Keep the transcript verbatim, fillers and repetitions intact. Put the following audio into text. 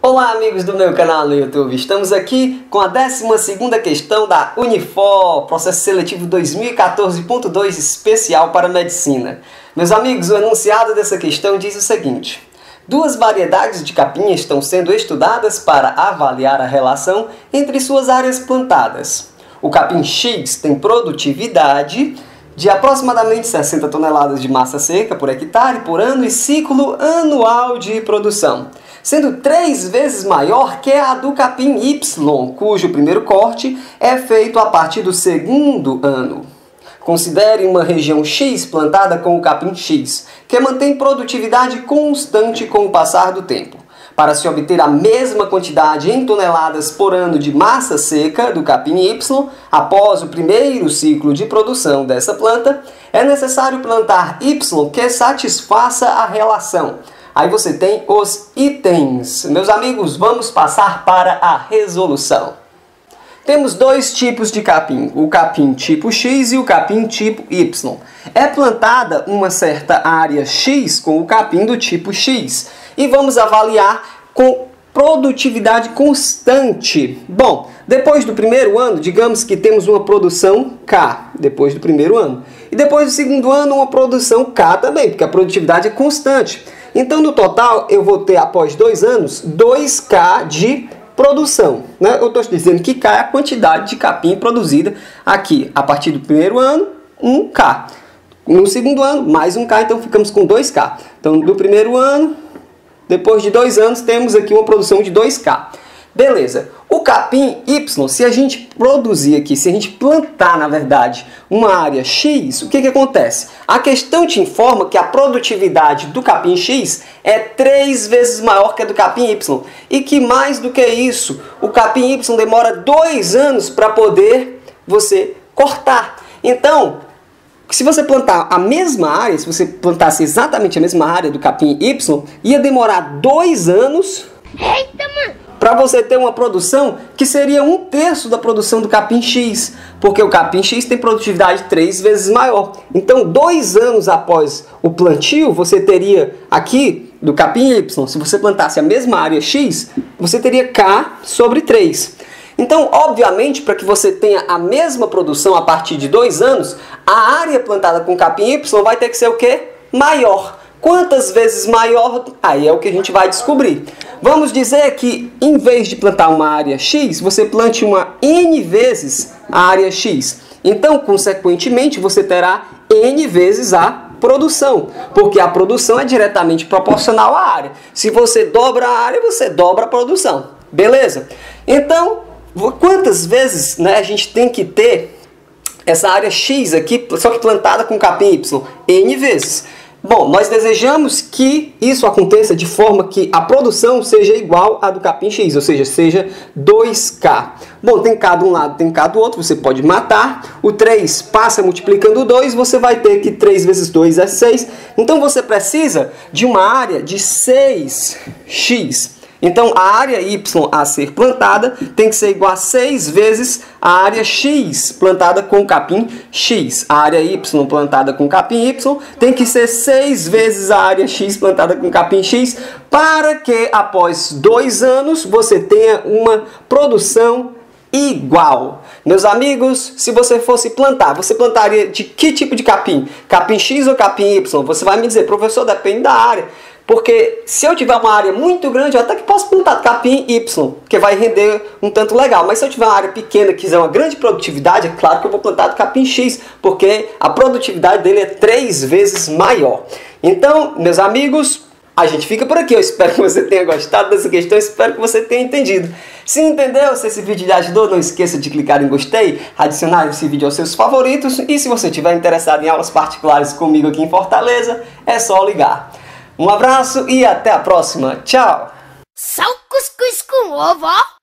Olá amigos do meu canal no YouTube, estamos aqui com a décima segunda questão da Unifor, processo seletivo dois mil e quatorze ponto dois especial para medicina. Meus amigos, o enunciado dessa questão diz o seguinte: duas variedades de capim estão sendo estudadas para avaliar a relação entre suas áreas plantadas. O capim X tem produtividade de aproximadamente sessenta toneladas de massa seca por hectare por ano e ciclo anual de produção, sendo três vezes maior que a do capim Y, cujo primeiro corte é feito a partir do segundo ano. Considere uma região X plantada com o capim X, que mantém produtividade constante com o passar do tempo. Para se obter a mesma quantidade em toneladas por ano de massa seca do capim Y, após o primeiro ciclo de produção dessa planta, é necessário plantar Y que satisfaça a relação. Aí você tem os itens. Meus amigos, vamos passar para a resolução. Temos dois tipos de capim, o capim tipo X e o capim tipo Y. É plantada uma certa área X com o capim do tipo X e vamos avaliar com produtividade constante. Bom, depois do primeiro ano, digamos que temos uma produção K, depois do primeiro ano. E depois do segundo ano, uma produção K também, porque a produtividade é constante. Então, no total, eu vou ter, após dois anos, dois K de produção, né? Eu estou dizendo que K é a quantidade de capim produzida aqui. A partir do primeiro ano, um K. No segundo ano, mais um K, então ficamos com dois K. Então, do primeiro ano, depois de dois anos, temos aqui uma produção de dois K. Beleza. O capim Y, se a gente produzir aqui, se a gente plantar, na verdade, uma área X, o que que acontece? A questão te informa que a produtividade do capim X é três vezes maior que a do capim Y. E que mais do que isso, o capim Y demora dois anos para poder você cortar. Então, se você plantar a mesma área, se você plantasse exatamente a mesma área do capim Y, ia demorar dois anos para você ter uma produção que seria um terço da produção do capim X, porque o capim X tem produtividade três vezes maior. Então, dois anos após o plantio, você teria aqui do capim Y, se você plantasse a mesma área X, você teria K sobre três. Então, obviamente, para que você tenha a mesma produção a partir de dois anos, a área plantada com capim Y vai ter que ser o quê? Maior. Quantas vezes maior? Aí é o que a gente vai descobrir. Vamos dizer que, em vez de plantar uma área X, você plante uma N vezes a área X. Então, consequentemente, você terá N vezes a produção, porque a produção é diretamente proporcional à área. Se você dobra a área, você dobra a produção. Beleza? Então, quantas vezes, né, a gente tem que ter essa área X aqui, só que plantada com capim Y? N vezes. Bom, nós desejamos que isso aconteça de forma que a produção seja igual à do capim X, ou seja, seja dois K. Bom, tem K de um lado, tem K do outro, você pode matar. O três passa multiplicando dois, você vai ter que três vezes dois é seis. Então você precisa de uma área de seis X. Então, a área Y a ser plantada tem que ser igual a seis vezes a área X plantada com capim X. A área Y plantada com capim Y tem que ser seis vezes a área X plantada com capim X para que, após dois anos, você tenha uma produção igual. Meus amigos, se você fosse plantar, você plantaria de que tipo de capim? Capim X ou capim Y? Você vai me dizer, professor, depende da área. Porque se eu tiver uma área muito grande, eu até que posso plantar capim Y, que vai render um tanto legal. Mas se eu tiver uma área pequena que quiser uma grande produtividade, é claro que eu vou plantar do capim X, porque a produtividade dele é três vezes maior. Então, meus amigos, a gente fica por aqui. Eu espero que você tenha gostado dessa questão, eu espero que você tenha entendido. Se entendeu, se esse vídeo lhe ajudou, não esqueça de clicar em gostei, adicionar esse vídeo aos seus favoritos. E se você estiver interessado em aulas particulares comigo aqui em Fortaleza, é só ligar. Um abraço e até a próxima. Tchau! Só o cuscuz com ovo, ó!